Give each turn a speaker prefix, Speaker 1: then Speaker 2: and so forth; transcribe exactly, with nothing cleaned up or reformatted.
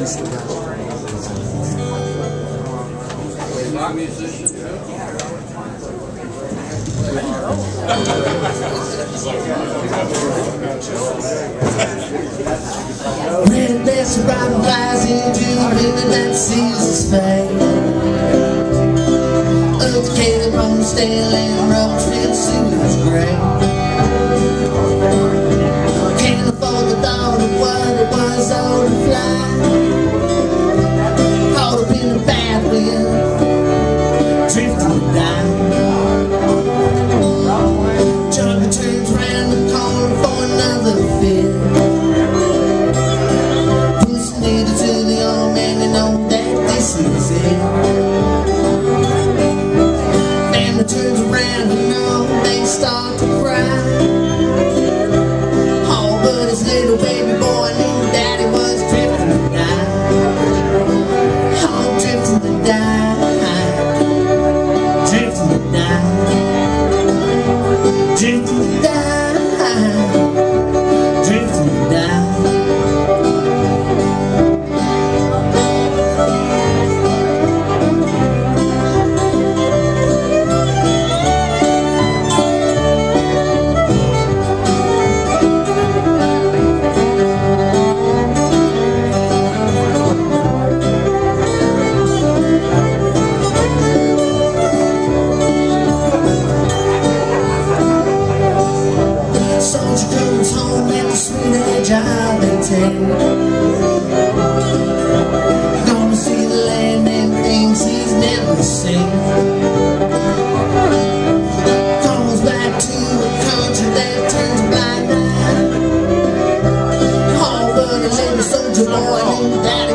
Speaker 1: Red best robin flies into the river that sees his fate. Up the cave on the stale and rubber tree suit is great. Can't afford the thought of what it was all to fly. Caught up in the bad wind, drifting to die. Jungle turns round the corner for another fit. Pussy needed to the old man, you know that this is it. Family turns around, you know they start to cry. Oh, but his little baby boy knew daddy was drifting to die. Oh, drifting to die. Drifting to die. Drifting to die. Drifting to die. Soldier comes home at the sweet age of eighteen. Gonna see the land and things he's never seen. Comes back to a country that turns a blind eye. Oh, but a little soldier boy knew that